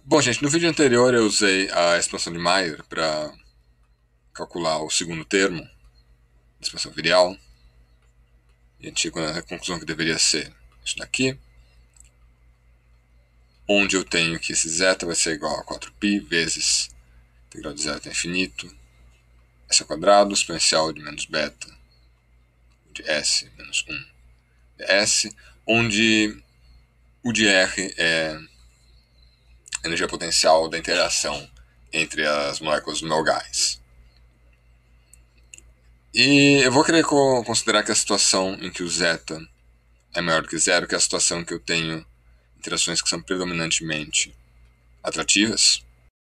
Bom, gente, no vídeo anterior eu usei a expansão de Maier para calcular o segundo termo da expansão virial. E a gente chegou na conclusão que deveria ser isso daqui, onde eu tenho que esse zeta vai ser igual a 4π vezes integral de zero até infinito, s ao quadrado, exponencial de menos beta, de s menos 1 ds, onde o de R é a energia potencial da interação entre as moléculas do meu gás. E eu vou querer considerar que a situação em que o zeta é maior do que zero, que é a situação em que eu tenho interações que são predominantemente atrativas.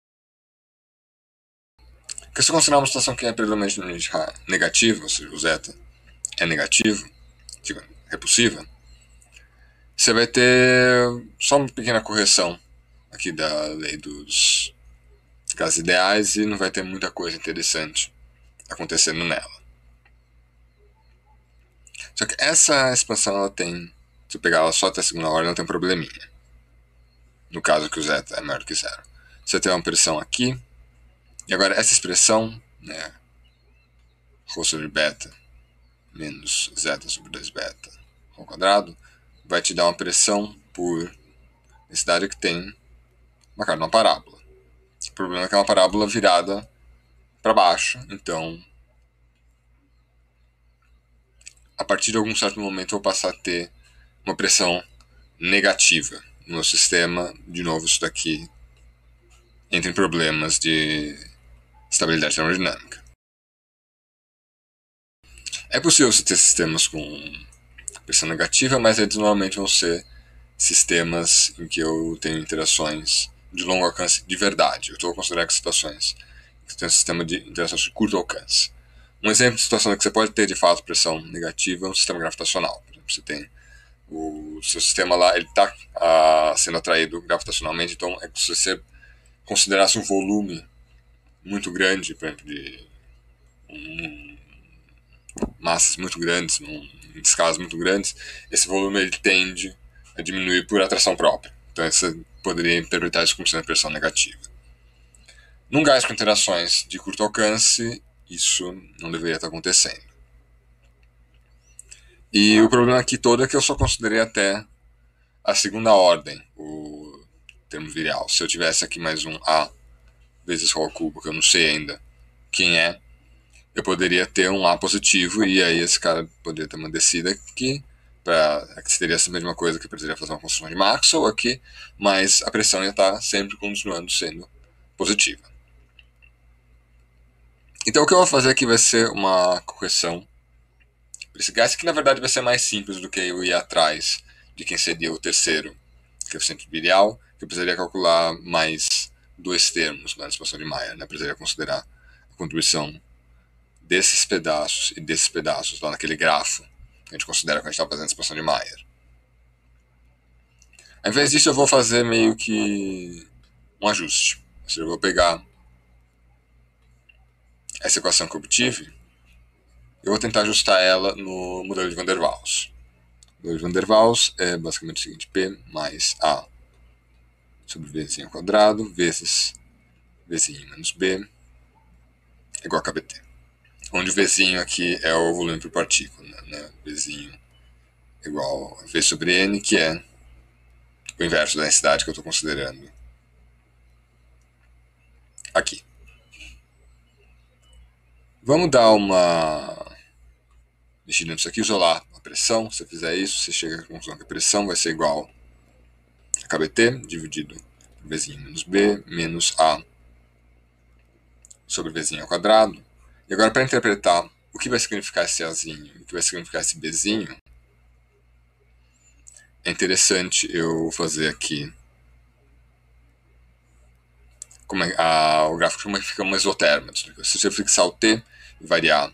Porque se eu considerar uma situação que é predominantemente negativa, ou seja, o zeta é negativo, tipo, repulsiva, você vai ter só uma pequena correção aqui da lei dos gases ideais e não vai ter muita coisa interessante acontecendo nela. Só que essa expansão, ela tem, se eu pegar ela só até a segunda ordem, ela tem um probleminha. No caso que o zeta é maior do que zero. Você tem uma pressão aqui, e agora essa expressão, né, ρ sobre beta menos zeta sobre 2 beta ao quadrado, vai te dar uma pressão por densidade que tem uma cara de uma parábola. O problema é que é uma parábola virada para baixo, então a partir de algum certo momento eu vou passar a ter uma pressão negativa no meu sistema. De novo, isso daqui entra em problemas de estabilidade termodinâmica. É possível você ter sistemas com pressão negativa, mas eles normalmente vão ser sistemas em que eu tenho interações de longo alcance de verdade. Eu estou considerando que situações que tem um sistema de interações de curto alcance. Um exemplo de situação que você pode ter de fato pressão negativa é um sistema gravitacional. Por exemplo, você tem o seu sistema lá, ele está sendo atraído gravitacionalmente, então é como se você considerasse um volume muito grande, por exemplo, de massas muito grandes, em escalas muito grandes, esse volume ele tende a diminuir por atração própria. Então você poderia interpretar isso como sendo pressão negativa. Num gás com interações de curto alcance, isso não deveria estar acontecendo. E o problema aqui todo é que eu só considerei até a segunda ordem, o termo virial. Se eu tivesse aqui mais um A vezes ρ ao cubo, que eu não sei ainda quem é, eu poderia ter um A positivo e aí esse cara poderia ter uma descida aqui, que seria essa mesma coisa que eu precisaria fazer uma construção de Maxwell aqui, mas a pressão ia estar sempre continuando sendo positiva. Então o que eu vou fazer aqui vai ser uma correção para esse gás, que na verdade vai ser mais simples do que eu ir atrás de quem seria o terceiro, que é o centro virial, que eu precisaria calcular mais dois termos na expansão de Maier, né? Eu precisaria considerar a contribuição desses pedaços e desses pedaços lá naquele grafo que a gente considera quando a gente está fazendo a expansão de Maier. Ao invés disso, eu vou fazer meio que um ajuste. Ou seja, eu vou pegar essa equação que eu obtive e vou tentar ajustar ela no modelo de Van der Waals. O modelo de Van der Waals é basicamente o seguinte: P mais A sobre Vzinho ao quadrado vezes Vzinho menos B é igual a KBT. Onde o Vzinho aqui é o volume por partícula, né? Vzinho igual a V sobre N, que é o inverso da densidade que eu estou considerando aqui. Vamos dar uma mexida nisso aqui, isolar a pressão. Se você fizer isso, você chega à conclusão que a pressão vai ser igual a KBT dividido por Vzinho menos B menos A sobre Vzinho ao quadrado. E agora, para interpretar o que vai significar esse Azinho e o que vai significar esse Bzinho, é interessante eu fazer aqui o gráfico como é que fica uma isotérmica. Se você fixar o T e variar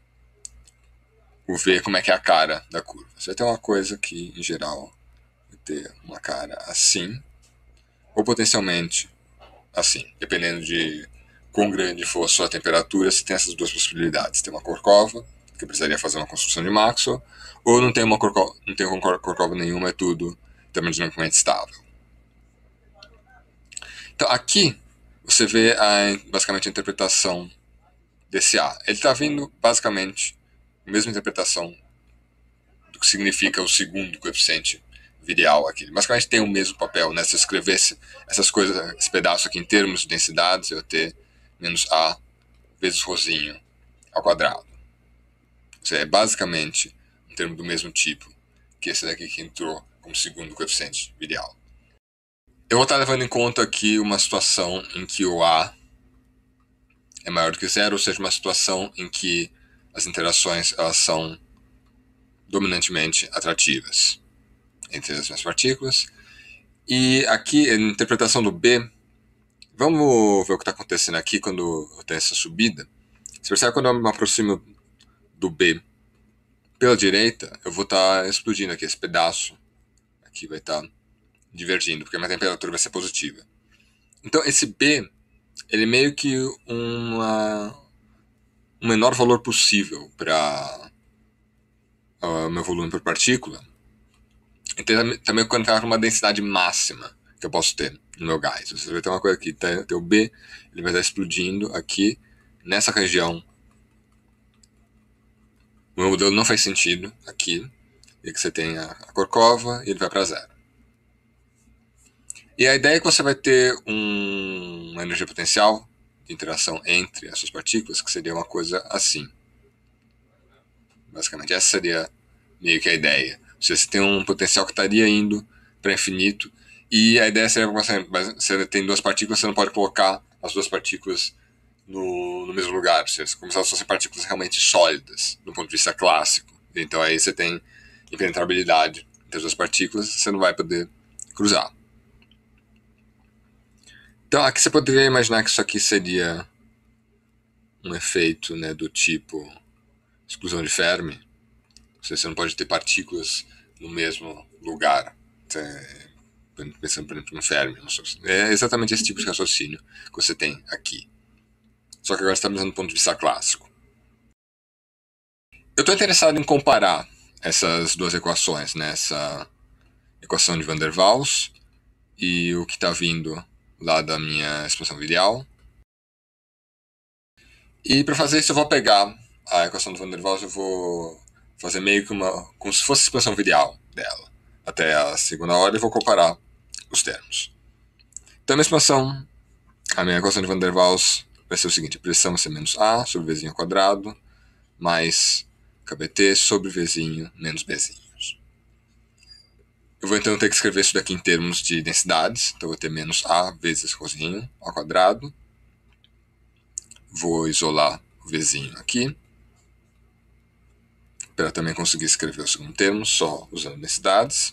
o V, como é que é a cara da curva. Você vai ter uma coisa que, em geral, vai ter uma cara assim, ou potencialmente assim, dependendo de quão grande for a sua temperatura, você tem essas duas possibilidades. Tem uma Korkova, que eu precisaria fazer uma construção de Maxwell, ou não tem uma Korkova nenhuma, é tudo termodinamicamente estável. Então aqui você vê basicamente a interpretação desse A. Ele está vindo basicamente a mesma interpretação do que significa o segundo coeficiente virial aqui. Ele basicamente tem o mesmo papel, né? Se eu escrevesse essas coisas, esse pedaço aqui em termos de densidades, eu ia ter menos A vezes ρzinho ao quadrado. Ou seja, é basicamente um termo do mesmo tipo que esse daqui que entrou como segundo coeficiente virial. Eu vou estar levando em conta aqui uma situação em que o A é maior do que zero, ou seja, uma situação em que as interações elas são dominantemente atrativas entre as minhas partículas. E aqui, a interpretação do B, vamos ver o que está acontecendo aqui quando eu tenho essa subida. Você percebe que quando eu me aproximo do B pela direita, eu vou estar explodindo aqui, esse pedaço aqui vai estar divergindo, porque a minha temperatura vai ser positiva. Então esse B, ele é meio que um menor valor possível para o meu volume por partícula. Então também contar uma densidade máxima que eu posso ter no meu gás. Você vai ter uma coisa aqui, tem o B, ele vai estar explodindo aqui, nessa região. O meu modelo não faz sentido aqui, e que você tem a Korkova e ele vai para zero. E a ideia é que você vai ter uma energia potencial de interação entre essas partículas, que seria uma coisa assim. Basicamente, essa seria meio que a ideia. Você tem um potencial que estaria indo para infinito, e a ideia seria que você tem duas partículas, você não pode colocar as duas partículas no mesmo lugar, ou seja, como se elas fossem partículas realmente sólidas, do ponto de vista clássico. Então aí você tem impenetrabilidade entre as duas partículas, você não vai poder cruzar. Então aqui você poderia imaginar que isso aqui seria um efeito, né, do tipo exclusão de Fermi. Você não pode ter partículas no mesmo lugar. Pensando, por exemplo, no Fermi. É exatamente esse tipo de raciocínio que você tem aqui. Só que agora você está pensando do ponto de vista clássico. Eu estou interessado em comparar essas duas equações, né? Essa equação de Van der Waals e o que está vindo lá da minha expansão virial. E para fazer isso eu vou pegar a equação do Van der Waals, eu vou fazer meio que como se fosse a expansão virial dela até a segunda ordem e vou comparar os termos. Então a minha equação de Van der Waals vai ser o seguinte: a pressão vai ser menos A sobre Vzinho ao quadrado mais KBT sobre Vzinho menos Bzinhos. Eu vou então ter que escrever isso daqui em termos de densidades. Então eu vou ter menos A vezes Rzinho ao quadrado. Vou isolar o Vzinho aqui, para também conseguir escrever o segundo termo, só usando densidades.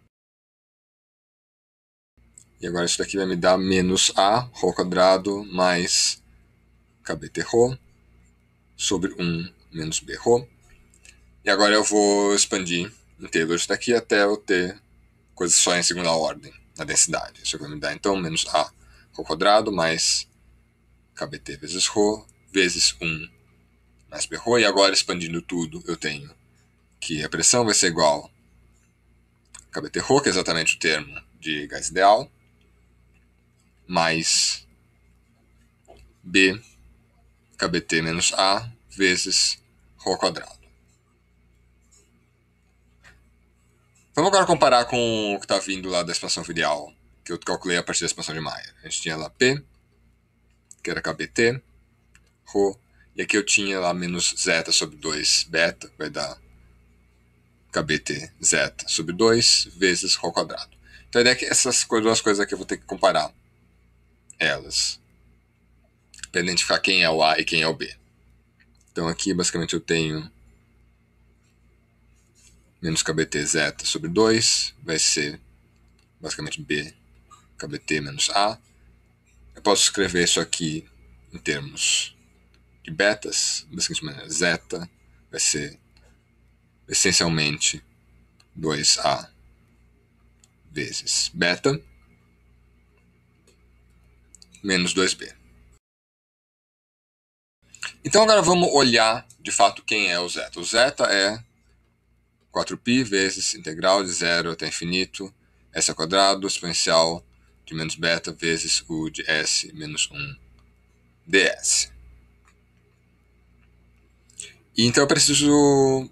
E agora isso daqui vai me dar menos A, Rho ao quadrado, mais KBT Rho, sobre 1 menos B Rho. E agora eu vou expandir inteiro isso daqui até eu ter coisas só em segunda ordem, na densidade. Isso vai me dar então menos A Rho ao quadrado, mais KBT vezes Rho, vezes 1 mais B Rho. E agora expandindo tudo, eu tenho que a pressão vai ser igual a KBT Rho, que é exatamente o termo de gás ideal, mais B KBT menos A vezes Rho ao quadrado. Vamos agora comparar com o que está vindo lá da expansão virial, que eu calculei a partir da expansão de Mayer. A gente tinha lá P, que era KBT, Rho, e aqui eu tinha lá menos zeta sobre 2 beta, vai dar KBT zeta sobre 2 vezes Rho ao quadrado. Então a ideia é que essas duas coisas aqui eu vou ter que comparar elas, para identificar quem é o A e quem é o B. Então aqui basicamente eu tenho menos KBT zeta sobre 2, vai ser basicamente B KBT menos A. Eu posso escrever isso aqui em termos de betas, da seguinte maneira: zeta vai ser essencialmente 2A vezes beta menos 2B. Então agora vamos olhar de fato quem é o zeta. O zeta é 4π vezes integral de 0 até infinito, s ao quadrado, exponencial de menos beta vezes U de S menos 1 ds. E então eu preciso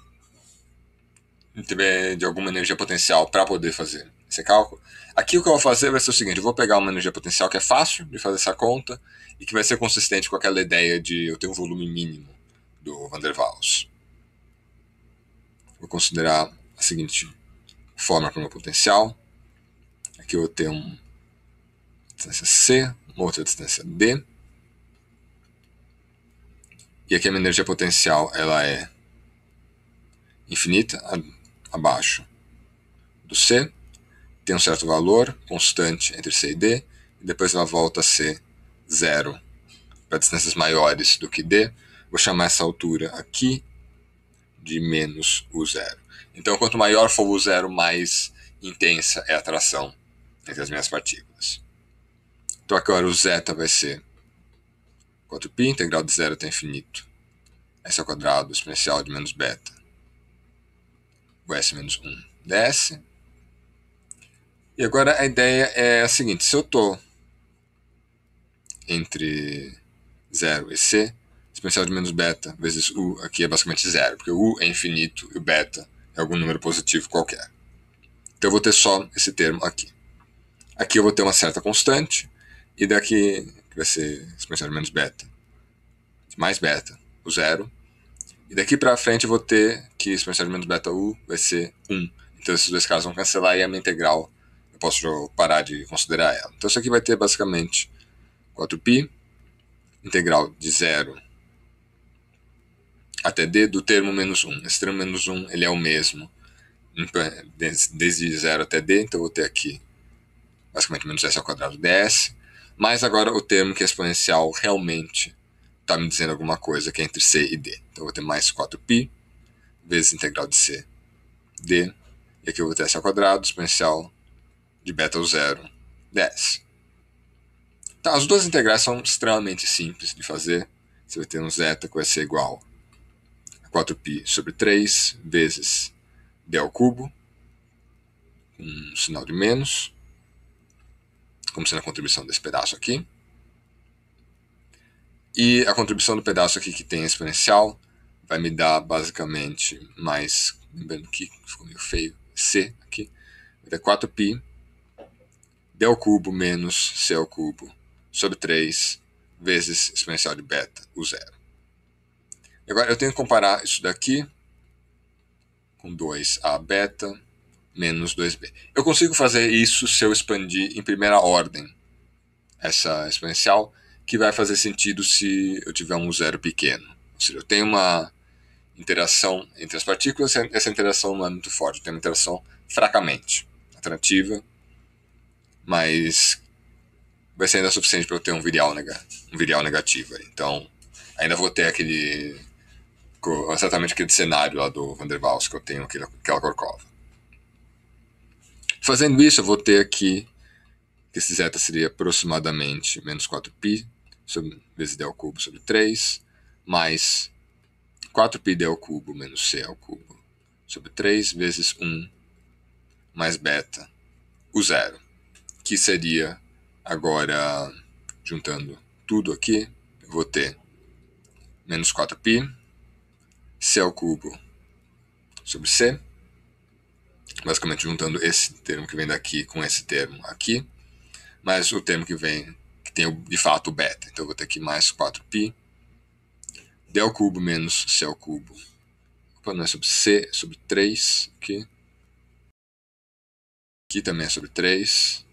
de alguma energia potencial para poder fazer esse cálculo. Aqui o que eu vou fazer vai ser o seguinte: eu vou pegar uma energia potencial que é fácil de fazer essa conta e que vai ser consistente com aquela ideia de eu ter um volume mínimo do Van der Waals. Vou considerar a seguinte fórmula para o meu potencial. Aqui eu vou ter uma distância C, uma outra distância D. E aqui a minha energia potencial ela é infinita, abaixo do C. Tem um certo valor constante entre C e D, e depois ela volta a ser zero para distâncias maiores do que D. Vou chamar essa altura aqui de menos U0. Então, quanto maior for o U0, mais intensa é a atração entre as minhas partículas. Então, agora o zeta vai ser 4π, integral de 0 até infinito, S ao quadrado, exponencial de menos beta, o S menos 1 ds. E agora a ideia é a seguinte: se eu estou entre 0 e C, exponencial de menos beta vezes U aqui é basicamente zero, porque o U é infinito e o beta é algum número positivo qualquer. Então eu vou ter só esse termo aqui. Aqui eu vou ter uma certa constante, e daqui, que vai ser exponencial de menos beta, mais beta, o zero. E daqui para frente eu vou ter que exponencial de menos beta U vai ser 1. Então esses dois caras vão cancelar e a minha integral eu posso parar de considerar ela. Então isso aqui vai ter basicamente 4π, integral de 0 até D do termo menos 1. Esse termo menos 1 ele é o mesmo desde 0 até D, então eu vou ter aqui basicamente menos S ao quadrado ds, mas agora o termo que é exponencial realmente está me dizendo alguma coisa que é entre C e D. Então eu vou ter mais 4π vezes integral de C, D, e aqui eu vou ter S ao quadrado, exponencial de beta ao zero, ds. Tá, as duas integrais são extremamente simples de fazer. Você vai ter um zeta que vai ser igual a 4π sobre 3 vezes d ao cubo, com um sinal de menos, como sendo a contribuição desse pedaço aqui. E a contribuição do pedaço aqui que tem exponencial vai me dar basicamente mais, lembrando que ficou meio feio, C aqui, vai dar 4π d ao cubo menos C ao cubo sobre 3 vezes exponencial de beta, o zero. Agora eu tenho que comparar isso daqui com 2a beta menos 2b. Eu consigo fazer isso se eu expandir em primeira ordem essa exponencial, que vai fazer sentido se eu tiver um zero pequeno. Ou seja, eu tenho uma interação entre as partículas, essa interação não é muito forte, eu tenho uma interação fracamente atrativa, mas vai ser ainda suficiente para eu ter um virial negativo. Então, ainda vou ter exatamente aquele cenário lá do Van der Waals que eu tenho, aquela Korkova. Fazendo isso, eu vou ter aqui que esse zeta seria aproximadamente menos 4π vezes d ao cubo sobre 3, mais 4π d ao cubo menos c ao cubo sobre 3 vezes 1 mais beta, o zero, que seria, agora, juntando tudo aqui, eu vou ter menos 4π, c ao cubo sobre c, basicamente juntando esse termo que vem daqui com esse termo aqui, mais o termo que vem, que tem de fato o beta. Então eu vou ter aqui mais 4π, d ao cubo menos c ao cubo. Opa, não é sobre c, é sobre 3 aqui. Aqui também é sobre 3,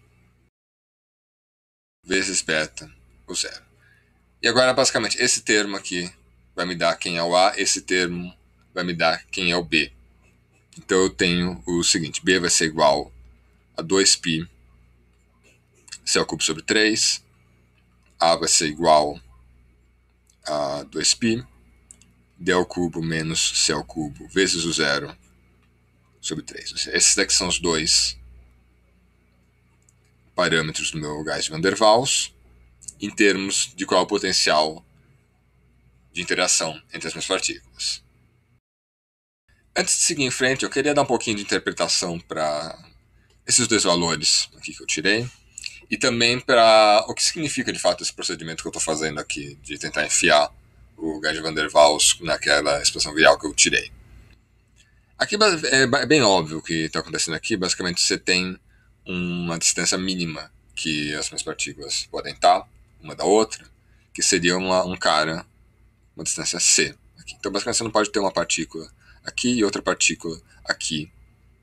vezes beta, o zero. E agora, basicamente, esse termo aqui vai me dar quem é o A, esse termo vai me dar quem é o B. Então eu tenho o seguinte: B vai ser igual a 2π c ao cubo sobre 3, A vai ser igual a 2π, d ao cubo menos c ao cubo vezes o zero sobre 3. Ou seja, esses daqui são os dois parâmetros do meu gás de Van der Waals em termos de qual é o potencial de interação entre as minhas partículas. Antes de seguir em frente, eu queria dar um pouquinho de interpretação para esses dois valores aqui que eu tirei. e também para o que significa de fato esse procedimento que eu estou fazendo aqui, de tentar enfiar o gás de Van der Waals naquela expansão virial que eu tirei. Aqui é bem óbvio o que está acontecendo aqui. Basicamente, você tem uma distância mínima que as minhas partículas podem estar uma da outra, que seria uma distância c. Aqui. Então, basicamente, você não pode ter uma partícula aqui e outra partícula aqui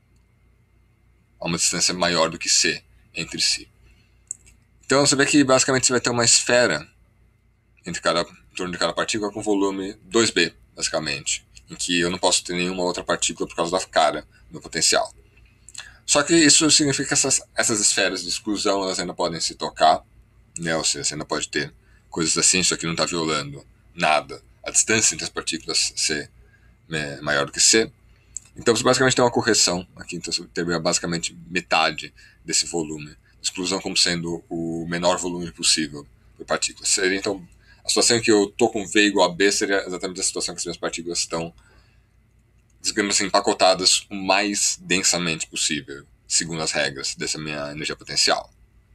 a uma distância maior do que c entre si. Então, você vê que basicamente você vai ter uma esfera em torno de cada partícula com volume 2b, basicamente, em que eu não posso ter nenhuma outra partícula por causa da cara do potencial. Só que isso significa que essas esferas de exclusão elas ainda podem se tocar, né? Ou seja, você ainda pode ter coisas assim, isso aqui não está violando nada. A distância entre as partículas C é maior do que C. Então você basicamente tem uma correção aqui, então você teria basicamente metade desse volume. Exclusão como sendo o menor volume possível por partícula. Seria então a situação em que eu estou com V igual a B seria exatamente a situação que as minhas partículas estão, digamos assim, empacotadas o mais densamente possível, segundo as regras dessa minha energia potencial.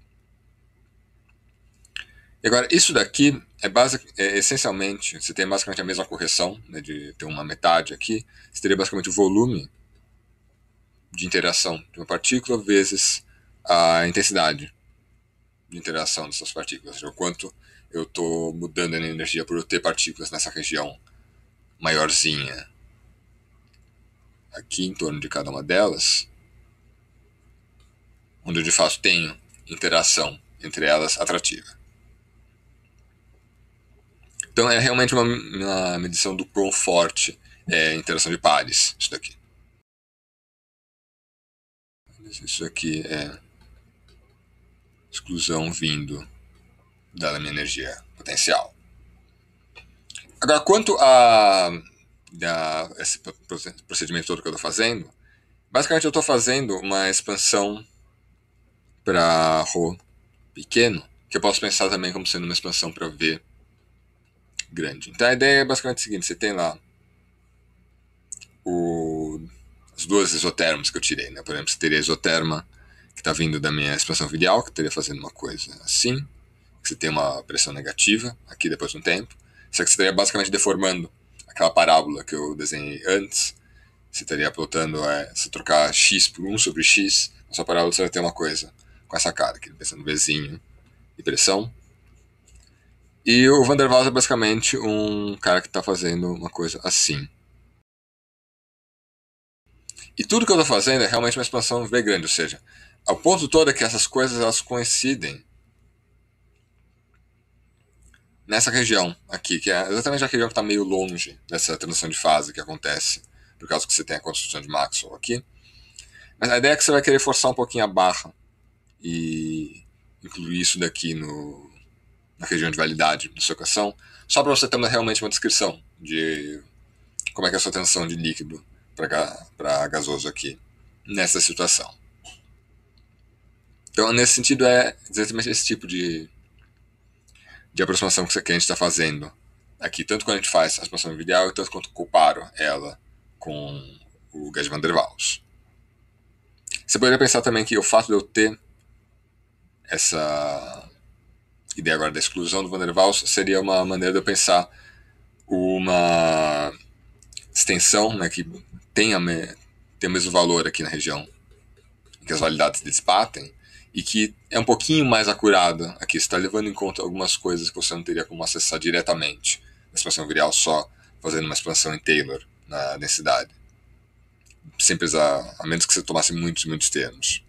E agora, isso daqui é essencialmente, você tem basicamente a mesma correção, né, de ter uma metade aqui, você teria basicamente o volume de interação de uma partícula vezes a intensidade de interação dessas partículas, ou seja, o quanto eu estou mudando a energia por eu ter partículas nessa região maiorzinha aqui em torno de cada uma delas, onde eu de fato tenho interação entre elas atrativa. Então é realmente uma medição do quão forte é a interação de pares, isso daqui. Isso aqui é exclusão vindo da minha energia potencial. Agora, quanto a esse procedimento todo que eu estou fazendo, basicamente eu estou fazendo uma expansão para ρ pequeno, que eu posso pensar também como sendo uma expansão para V grande. Então a ideia é basicamente o seguinte: você tem lá as duas isotermas que eu tirei, né? Por exemplo, você teria a isoterma que está vindo da minha expansão virial, que estaria fazendo uma coisa assim, que você tem uma pressão negativa aqui depois de um tempo, só que você estaria basicamente deformando aquela parábola que eu desenhei antes. Você estaria plotando, se trocar x por 1 sobre x, na sua parábola você vai ter uma coisa com essa cara aqui, pensando Vzinho de pressão. E o Van der Waals é basicamente um cara que está fazendo uma coisa assim. E tudo que eu estou fazendo é realmente uma expansão V grande, ou seja, o ponto todo é que essas coisas elas coincidem nessa região aqui, que é exatamente a região que está meio longe dessa transição de fase que acontece, por causa que você tem a construção de Maxwell aqui. Mas a ideia é que você vai querer forçar um pouquinho a barra e incluir isso daqui na região de validade da sua equação, só para você ter realmente uma descrição de como é que é a sua transição de líquido para gasoso aqui, nessa situação. Então, nesse sentido, é exatamente esse tipo de aproximação que a gente está fazendo aqui, tanto quando a gente faz a expansão virial, tanto quanto comparo ela com o gás de Van der Waals. Você poderia pensar também que o fato de eu ter essa ideia agora da exclusão do Van der Waals seria uma maneira de eu pensar uma extensão, né, que tem o mesmo valor aqui na região em que as validades desbatem e que é um pouquinho mais acurada aqui. Você está levando em conta algumas coisas que você não teria como acessar diretamente na expansão virial, só fazendo uma expansão em Taylor na densidade. Sem precisar, a menos que você tomasse muitos termos.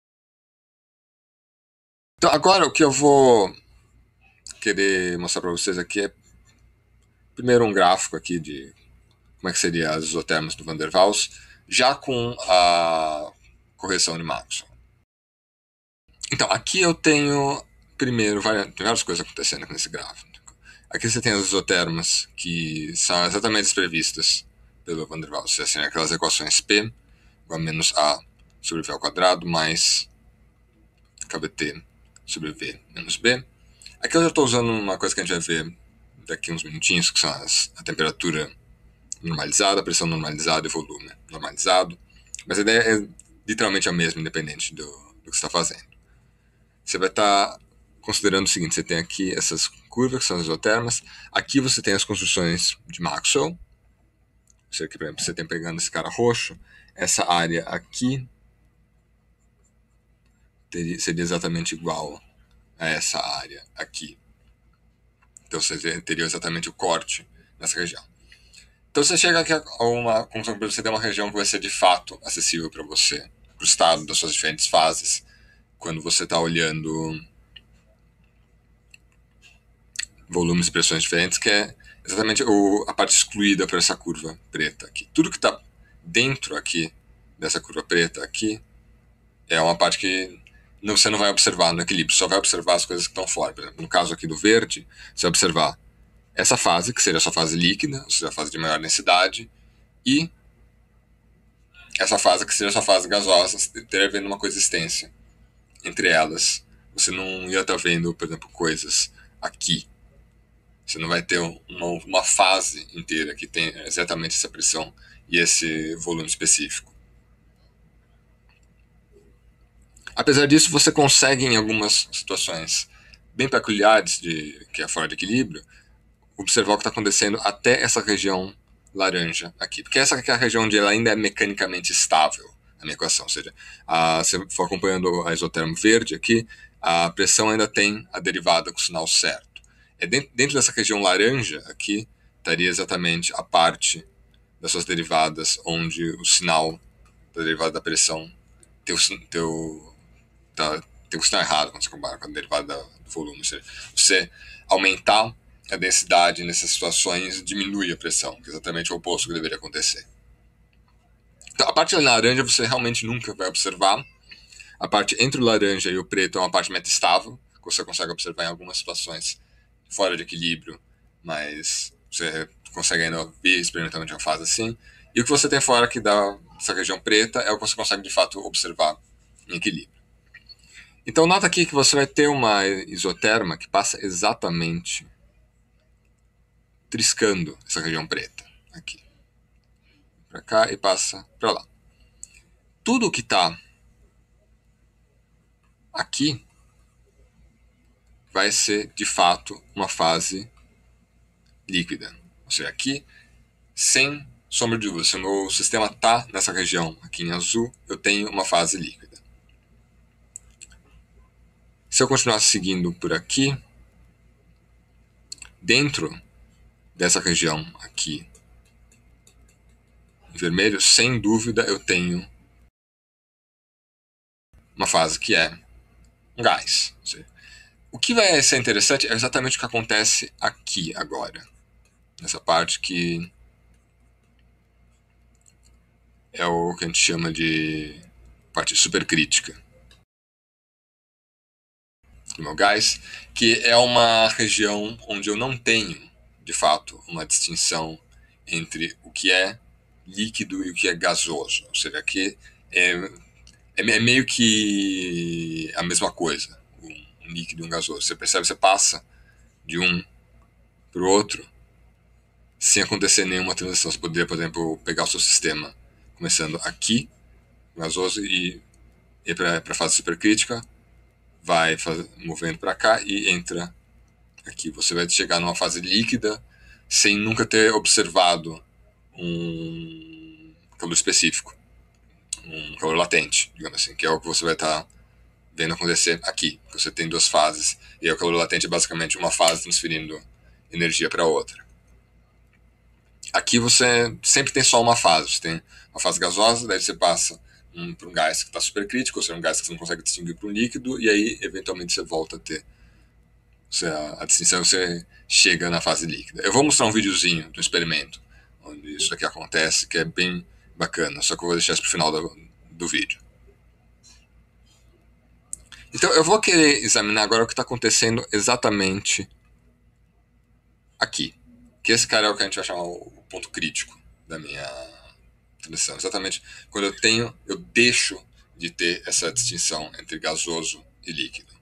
Então agora o que eu vou querer mostrar para vocês aqui é primeiro um gráfico aqui de como é que seria as isotermas do Van der Waals, já com a correção de Maxwell. Então, aqui eu tenho, primeiro, várias coisas acontecendo nesse gráfico. Aqui você tem as isotermas, que são exatamente as previstas pelo Van der Waals. Você tem aquelas equações P igual a menos A sobre V ao quadrado, mais KBT sobre V menos B. Aqui eu já estou usando uma coisa que a gente vai ver daqui uns minutinhos, que são a temperatura normalizada, a pressão normalizada e volume normalizado. Mas a ideia é literalmente a mesma, independente do que você está fazendo. você vai estar considerando o seguinte: você tem aqui essas curvas que são as isotermas, aqui você tem as construções de Maxwell, ou seja, aqui, por exemplo, você tem pegando esse cara roxo, essa área aqui seria exatamente igual a essa área aqui. Então você teria exatamente o corte nessa região. Então você chega aqui a uma conclusão que você tem uma região que vai ser de fato acessível para você, para o estado das suas diferentes fases, quando você está olhando volumes e pressões diferentes, que é exatamente a parte excluída por essa curva preta aqui. Tudo que está dentro aqui dessa curva preta aqui é uma parte que você não vai observar no equilíbrio, só vai observar as coisas que estão fora. Por exemplo, no caso aqui do verde, você vai observar essa fase, que seria a sua fase líquida, ou seja, a fase de maior densidade, e essa fase, que seria a sua fase gasosa, teria havendo uma coexistência entre elas. Você não ia estar vendo, por exemplo, coisas aqui. Você não vai ter uma fase inteira que tem exatamente essa pressão e esse volume específico. Apesar disso, você consegue, em algumas situações bem peculiares, que é fora de equilíbrio, observar o que está acontecendo até essa região laranja aqui. Porque essa aqui é a região onde ela ainda é mecanicamente estável, a minha equação. Ou seja, se for acompanhando a isotermo verde aqui, a pressão ainda tem a derivada com o sinal certo. Dentro dessa região laranja aqui, estaria exatamente a parte das suas derivadas onde o sinal da derivada da pressão tem o sinal errado quando você compara com a derivada do volume. Ou seja, você aumentar a densidade nessas situações diminui a pressão, que é exatamente o oposto que deveria acontecer. Então, a parte laranja você realmente nunca vai observar. A parte entre o laranja e o preto é uma parte metastável, que você consegue observar em algumas situações fora de equilíbrio, mas você consegue ainda ver experimentalmente uma fase assim. E o que você tem fora aqui dessa região preta é o que você consegue de fato observar em equilíbrio. Então nota aqui que você vai ter uma isoterma que passa exatamente triscando essa região preta aqui, para cá e passa para lá. Tudo que está aqui vai ser de fato uma fase líquida. Ou seja, aqui, sem sombra de dúvida, se o meu sistema está nessa região aqui em azul, eu tenho uma fase líquida. Se eu continuar seguindo por aqui, dentro dessa região aqui em vermelho, sem dúvida eu tenho uma fase que é um gás. Ou seja, o que vai ser interessante é exatamente o que acontece aqui agora, nessa parte que é o que a gente chama de parte supercrítica do meu gás, que é uma região onde eu não tenho, de fato, uma distinção entre o que é líquido e o que é gasoso. Ou seja, aqui é meio que a mesma coisa, um líquido e um gasoso. Você percebe, você passa de um para o outro sem acontecer nenhuma transição. Você poderia, por exemplo, pegar o seu sistema começando aqui, gasoso, e ir para a fase supercrítica, vai movendo para cá e entra aqui. Você vai chegar numa fase líquida sem nunca ter observado um calor específico, um calor latente, digamos assim, que é o que você vai estar vendo acontecer aqui. Você tem duas fases e o calor latente é basicamente uma fase transferindo energia para outra. Aqui você sempre tem só uma fase. Você tem uma fase gasosa, daí você passa para um gás que está supercrítico, ou seja, um gás que você não consegue distinguir para um líquido, e aí eventualmente você volta a ter a distinção, você chega na fase líquida. Eu vou mostrar um videozinho do experimento onde isso aqui acontece, que é bem bacana, só que eu vou deixar isso para o final do vídeo. Então eu vou querer examinar agora o que está acontecendo exatamente aqui, que esse cara é o que a gente vai chamar o ponto crítico da minha transição. Exatamente quando eu deixo de ter essa distinção entre gasoso e líquido.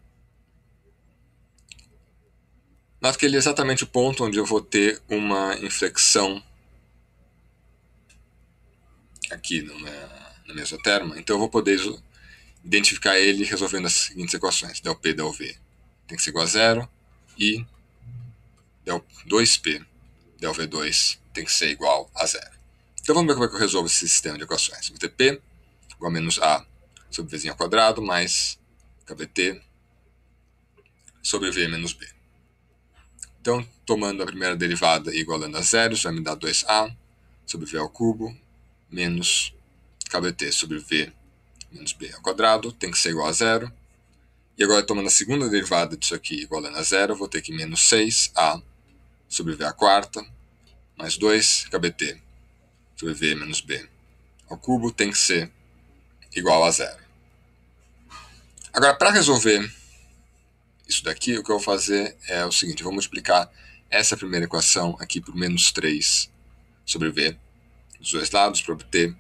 Nota que ele é exatamente o ponto onde eu vou ter uma inflexão aqui na minha isoterma. Então eu vou poder identificar ele resolvendo as seguintes equações. Del P, del V tem que ser igual a zero e del 2P, del V2 tem que ser igual a zero. Então vamos ver como é que eu resolvo esse sistema de equações. Vou ter P igual a menos A sobre Vzinho ao quadrado mais KBT sobre V menos B. Então, tomando a primeira derivada e igualando a zero, isso vai me dar 2A sobre V ao cubo menos KBT sobre V menos B ao quadrado, tem que ser igual a zero. E agora, tomando a segunda derivada disso aqui igualando a zero, vou ter que menos 6A sobre V à quarta mais 2 KBT sobre V menos B ao cubo tem que ser igual a zero. Agora, para resolver isso daqui, o que eu vou fazer é o seguinte, eu vou multiplicar essa primeira equação aqui por menos 3 sobre V dos dois lados para obter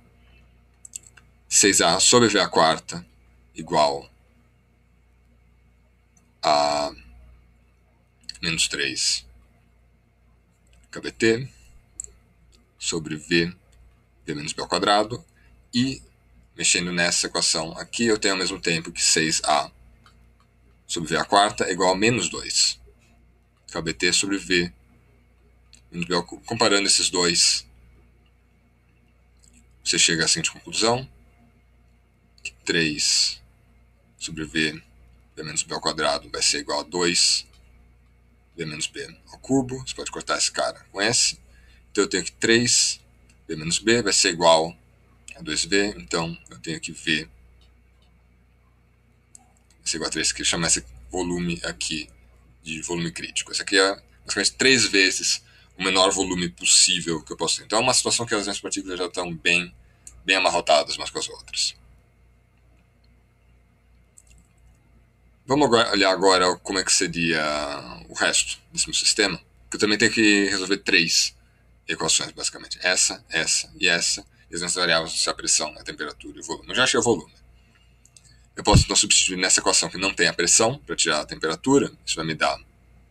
6A sobre V à quarta igual a menos 3 KBT sobre V menos B ao quadrado. E, mexendo nessa equação aqui, eu tenho ao mesmo tempo que 6A sobre V à quarta é igual a menos 2 KBT sobre V menos B ao cubo. Comparando esses dois, você chega à seguinte conclusão, que 3 sobre V menos B ao quadrado vai ser igual a 2 V menos B ao cubo. Você pode cortar esse cara com S. Então eu tenho que 3 V menos B vai ser igual a 2V. Então eu tenho que V vai ser igual a 3, que chama esse volume aqui de volume crítico. Esse aqui é basicamente 3 vezes o menor volume possível que eu posso ter. Então é uma situação que as minhas partículas já estão bem amarrotadas umas com as outras. Vamos olhar agora como é que seria o resto desse meu sistema, que eu também tenho que resolver 3 equações, basicamente. Essa e essa. E as minhas variáveis são a pressão, a temperatura e o volume. Eu já achei o volume. Eu posso então substituir nessa equação que não tem a pressão para tirar a temperatura. Isso vai me dar,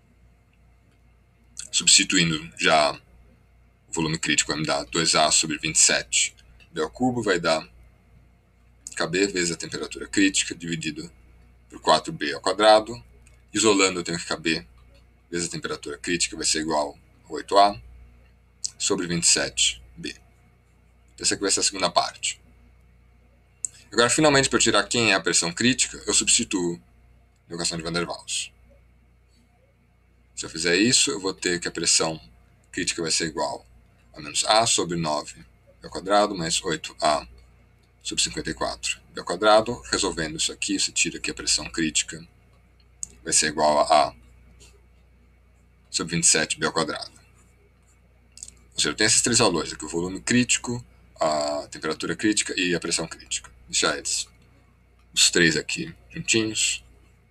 substituindo já o volume crítico, vai me dar 2A sobre 27 B ao cubo, vai dar KB vezes a temperatura crítica dividido por 4B ao quadrado. Isolando, eu tenho que KB vezes a temperatura crítica vai ser igual a 8A sobre 27B. Então, essa aqui vai ser a segunda parte. Agora, finalmente, para tirar quem é a pressão crítica, eu substituo a equação de Van der Waals. Se eu fizer isso, eu vou ter que a pressão crítica vai ser igual a menos A sobre 9B ao quadrado mais 8A sobre 54B ao quadrado. Resolvendo isso aqui, você tira aqui a pressão crítica vai ser igual a sobre 27B ao quadrado. Ou seja, eu tenho esses 3 valores aqui, o volume crítico, a temperatura crítica e a pressão crítica. Deixar eles, os 3 aqui juntinhos.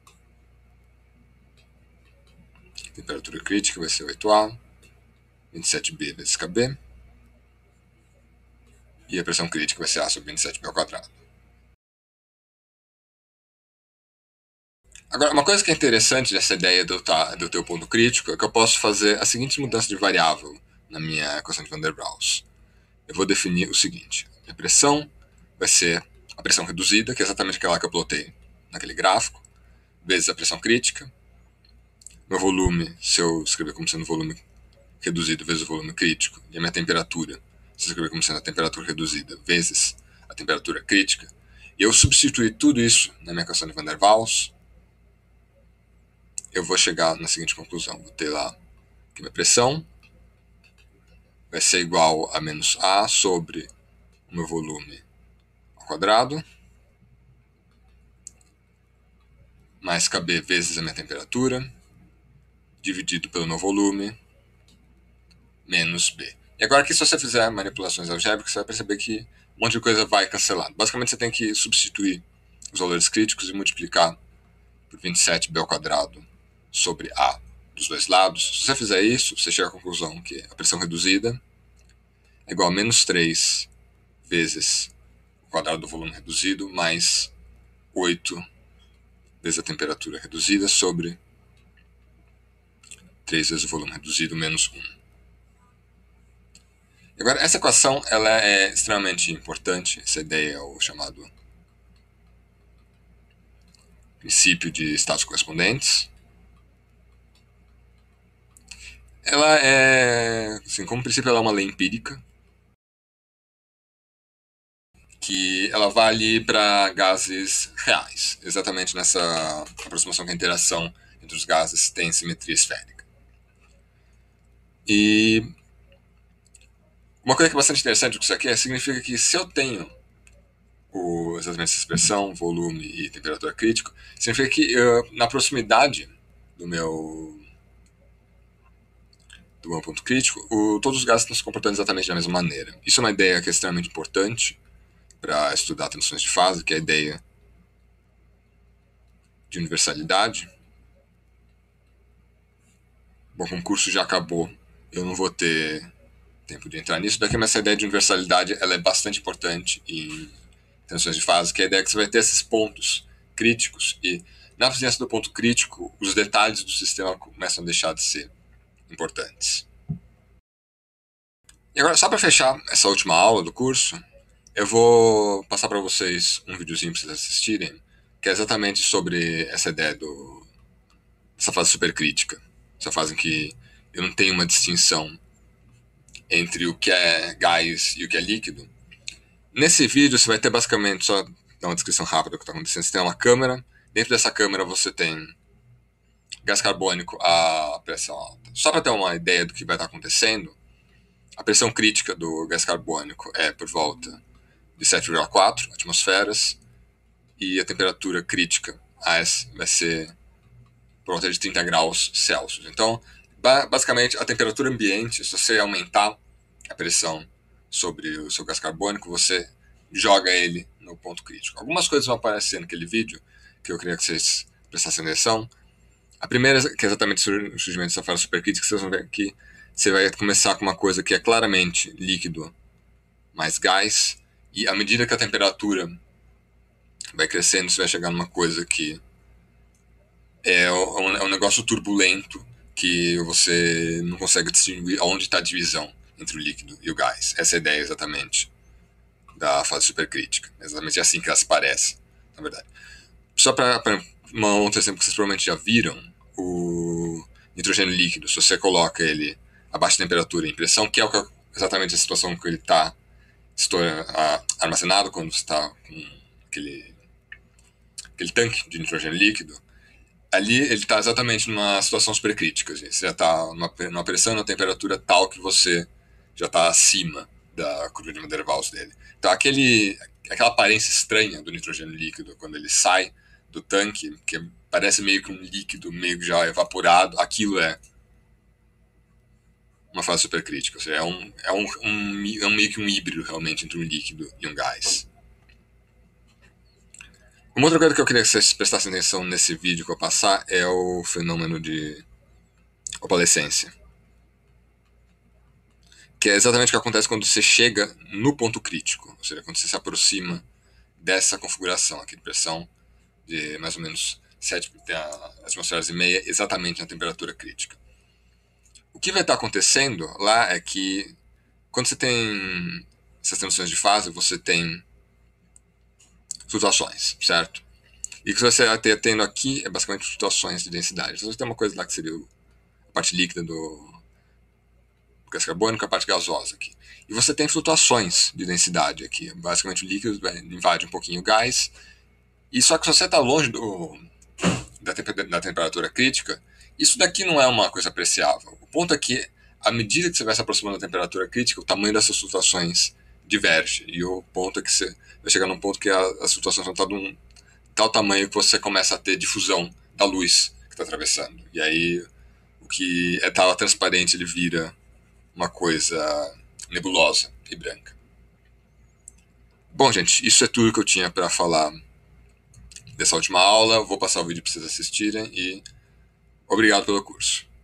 A temperatura crítica vai ser 8A, 27B vezes KB. E a pressão crítica vai ser A sobre 27B ao quadrado. Agora, uma coisa que é interessante dessa ideia de eu ter o ponto crítico é que eu posso fazer a seguinte mudança de variável na minha equação de Van der Waals. Eu vou definir o seguinte, a pressão vai ser a pressão reduzida, que é exatamente aquela que eu plotei naquele gráfico, vezes a pressão crítica. Meu volume, se eu escrever como sendo volume reduzido vezes o volume crítico, e a minha temperatura, se eu escrever como sendo a temperatura reduzida vezes a temperatura crítica, e eu substituir tudo isso na minha equação de Van der Waals, eu vou chegar na seguinte conclusão. Vou ter lá que minha pressão vai ser igual a menos A sobre o meu volume ao quadrado, mais KB vezes a minha temperatura, dividido pelo meu volume, menos B. E agora aqui, se você fizer manipulações algébricas, você vai perceber que um monte de coisa vai cancelando. Basicamente, você tem que substituir os valores críticos e multiplicar por 27B ao quadrado sobre A dos dois lados. Se você fizer isso, você chega à conclusão que a pressão reduzida é igual a menos 3 vezes o quadrado do volume reduzido, mais 8 vezes a temperatura reduzida sobre 3 vezes o volume reduzido menos 1. Agora, essa equação ela é extremamente importante. Essa ideia é o chamado princípio de estados correspondentes. Ela é, assim, como princípio, ela é uma lei empírica, que ela vale para gases reais, exatamente nessa aproximação que a interação entre os gases tem simetria esférica. E uma coisa que é bastante interessante com isso aqui significa que se eu tenho exatamente essa expressão, volume e temperatura crítico, significa que na proximidade do meu ponto crítico, todos os gases estão se comportando exatamente da mesma maneira. Isso é uma ideia que é extremamente importante para estudar transições de fase, que é a ideia de universalidade. Bom, o concurso já acabou, eu não vou ter tempo de entrar nisso daqui, mas essa ideia de universalidade ela é bastante importante em transições de fase, que é a ideia que você vai ter esses pontos críticos e na presença do ponto crítico, os detalhes do sistema começam a deixar de ser importantes. E agora, só para fechar essa última aula do curso, eu vou passar para vocês um videozinho para vocês assistirem, que é exatamente sobre essa ideia dessa fase supercrítica. Essa fase em que eu não tenho uma distinção entre o que é gás e o que é líquido. Nesse vídeo você vai ter basicamente, só dar uma descrição rápida do que está acontecendo, você tem uma câmera, dentro dessa câmera você tem gás carbônico a pressão alta. Só para ter uma ideia do que vai estar acontecendo, a pressão crítica do gás carbônico é por volta de 7,4 atmosferas e a temperatura crítica AS vai ser por volta de 30 graus Celsius. Então, basicamente, a temperatura ambiente, se você aumentar a pressão sobre o seu gás carbônico, você joga ele no ponto crítico. Algumas coisas vão aparecer naquele vídeo que eu queria que vocês prestassem atenção. A primeira, que é exatamente o surgimento dessa fase supercrítica, vocês vão ver que você vai começar com uma coisa que é claramente líquido mais gás, e à medida que a temperatura vai crescendo, você vai chegar numa coisa que é um negócio turbulento, que você não consegue distinguir onde está a divisão entre o líquido e o gás. Essa é a ideia exatamente da fase supercrítica. Exatamente assim que ela se parece, na verdade. Só para um outro exemplo que vocês provavelmente já viram, o nitrogênio líquido, se você coloca ele a baixa temperatura e pressão, que é exatamente a situação que ele está armazenado quando você está com aquele tanque de nitrogênio líquido, ali ele está exatamente numa situação supercrítica. Você já está numa pressão e numa temperatura tal que você já está acima da curva de Van der Waals dele. Então aquela aparência estranha do nitrogênio líquido quando ele sai do tanque, que parece meio que um líquido meio já evaporado, aquilo é uma fase supercrítica. Ou seja, é meio que um híbrido realmente entre um líquido e um gás. Uma outra coisa que eu queria que vocês prestassem atenção nesse vídeo que eu vou passar é o fenômeno de opalescência, que é exatamente o que acontece quando você chega no ponto crítico, ou seja, quando você se aproxima dessa configuração aqui de pressão de mais ou menos 7 atmosferas e meia, exatamente na temperatura crítica. O que vai estar acontecendo lá é que quando você tem essas transições de fase, você tem flutuações, certo? E o que você vai ter tendo aqui é basicamente flutuações de densidade. Você tem uma coisa lá que seria a parte líquida do gás carbônico, a parte gasosa aqui. E você tem flutuações de densidade aqui. Basicamente o líquido invade um pouquinho o gás. E só que se você está longe da temperatura crítica, isso daqui não é uma coisa apreciável. O ponto é que, à medida que você vai se aproximando da temperatura crítica, o tamanho dessas flutuações diverge. E o ponto é que você vai chegar num ponto que as flutuações vão estar de um tal tamanho que você começa a ter difusão da luz que está atravessando. E aí o que estava transparente ele vira uma coisa nebulosa e branca. Bom, gente, isso é tudo que eu tinha para falar dessa última aula. Vou passar o vídeo para vocês assistirem e obrigado pelo curso.